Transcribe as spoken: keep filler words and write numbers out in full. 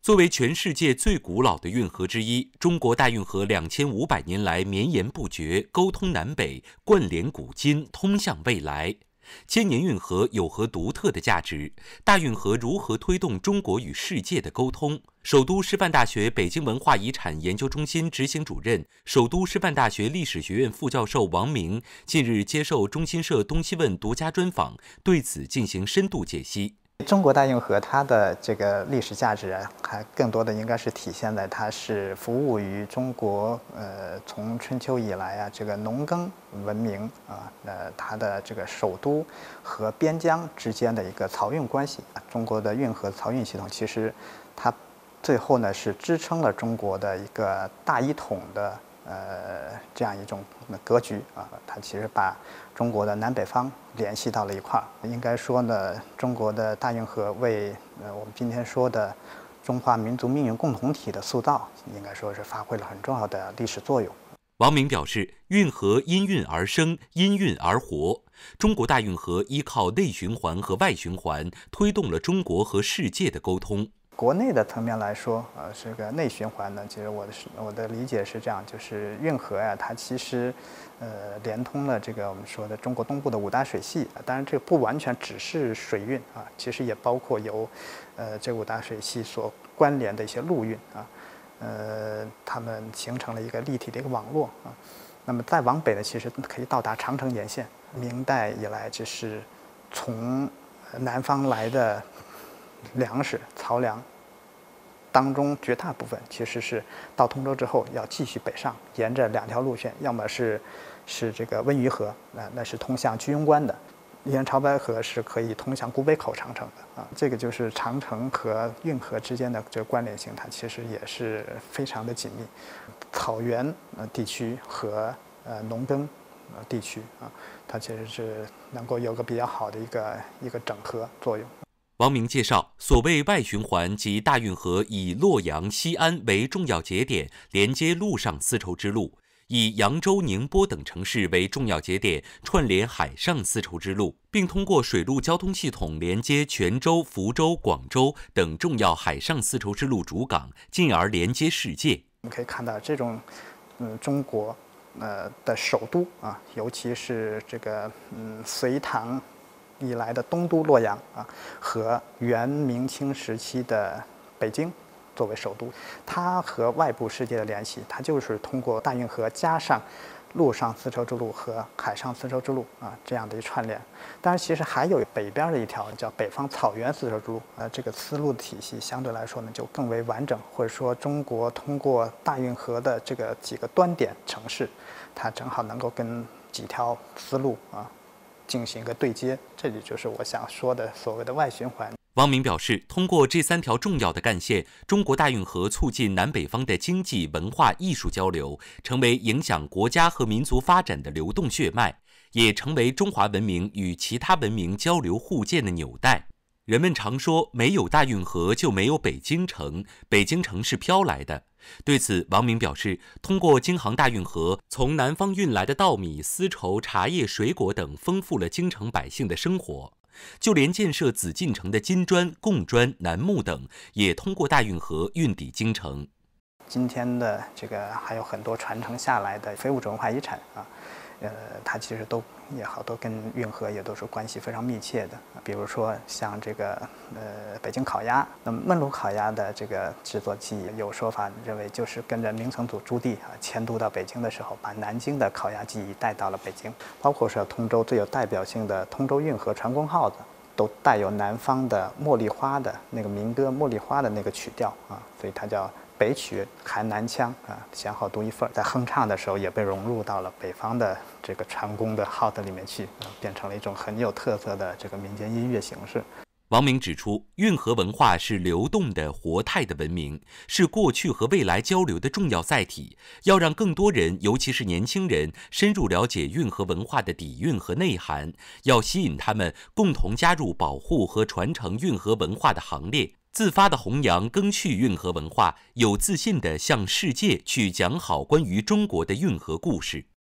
作为全世界最古老的运河之一，中国大运河两千五百年来绵延不绝，沟通南北，贯连古今，通向未来。千年运河有何独特的价值？大运河如何推动中国与世界的沟通？首都师范大学北京文化遗产研究中心执行主任、首都师范大学历史学院副教授王明近日接受中新社东西问独家专访，对此进行深度解析。 中国大运河它的这个历史价值啊，还更多的应该是体现在它是服务于中国呃从春秋以来啊这个农耕文明啊呃它的这个首都和边疆之间的一个漕运关系。中国的运河漕运系统其实它最后呢是支撑了中国的一个大一统的呃这样一种格局啊，它其实把中国的南北方联系到了一块儿。应该说呢，中国的大运河为呃我们今天说的中华民族命运共同体的塑造，应该说是发挥了很重要的历史作用。 王明表示，运河因运而生，因运而活。中国大运河依靠内循环和外循环，推动了中国和世界的沟通。 国内的层面来说，呃，这个内循环呢，其实我的我的理解是这样，就是运河呀、啊，它其实，呃，连通了这个我们说的中国东部的五大水系。当然，这个不完全只是水运啊，其实也包括由，呃，这五大水系所关联的一些陆运啊，呃，它们形成了一个立体的一个网络啊。那么再往北呢，其实可以到达长城沿线。明代以来，就是从南方来的粮食、漕粮当中绝大部分其实是到通州之后要继续北上，沿着两条路线，要么是是这个温榆河，那那是通向居庸关的；沿潮白河是可以通向古北口长城的啊。这个就是长城和运河之间的这个关联性，它其实也是非常的紧密。草原呃地区和呃农耕呃地区啊，它其实是能够有个比较好的一个一个整合作用。 王明介绍，所谓外循环即大运河以洛阳、西安为重要节点，连接陆上丝绸之路；以扬州、宁波等城市为重要节点，串联海上丝绸之路，并通过水陆交通系统连接泉州、福州、广州等重要海上丝绸之路主港，进而连接世界。 我们可以看到，这种嗯中国呃的首都啊，尤其是这个嗯隋唐以来的东都洛阳啊，和元明清时期的北京作为首都，它和外部世界的联系，它就是通过大运河加上陆上丝绸之路和海上丝绸之路啊这样的一串联。当然，其实还有北边的一条叫北方草原丝绸之路，呃，这个丝路的体系相对来说呢就更为完整，或者说中国通过大运河的这个几个端点城市，它正好能够跟几条丝路啊进行一个对接，这里就是我想说的所谓的外循环。 王明表示，通过这三条重要的干线，中国大运河促进南北方的经济、文化艺术交流，成为影响国家和民族发展的流动血脉，也成为中华文明与其他文明交流互鉴的纽带。人们常说，没有大运河就没有北京城，北京城是飘来的。对此，王明表示，通过京杭大运河，从南方运来的稻米、丝绸、茶叶、水果等，丰富了京城百姓的生活。就连建设紫禁城的金砖、贡砖、楠木等，也通过大运河运抵京城。 今天的这个还有很多传承下来的非物质文化遗产啊，呃，它其实都也好，都跟运河也都是关系非常密切的。比如说像这个呃北京烤鸭，那么焖炉烤鸭的这个制作技艺，有说法认为就是跟着明成祖朱棣啊迁都到北京的时候，把南京的烤鸭技艺带到了北京。包括说通州最有代表性的通州运河传宫号子，都带有南方的茉莉花的那个民歌《茉莉花》的那个曲调啊，所以它叫北曲含南腔啊，先后独一份，在哼唱的时候也被融入到了北方的这个传宫的号子里面去，啊，变成了一种很有特色的这个民间音乐形式。 王明指出，运河文化是流动的、活态的文明，是过去和未来交流的重要载体。要让更多人，尤其是年轻人，深入了解运河文化的底蕴和内涵，要吸引他们共同加入保护和传承运河文化的行列，自发地弘扬赓续运河文化，有自信地向世界去讲好关于中国的运河故事。